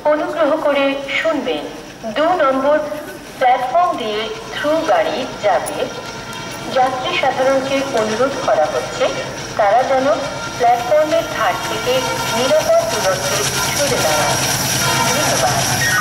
অনুগ্রহ করে শুনবেন, 2 নম্বর প্ল্যাটফর্ম দিয়ে থ্রু গাড়ি যাবে। যাত্রী সাধারণকে অনুরোধ করা হচ্ছে তারা যেন প্ল্যাটফর্মের ধার থেকে নিরাপদ দূরত্বে সরে দাঁড়ান। ধন্যবাদ।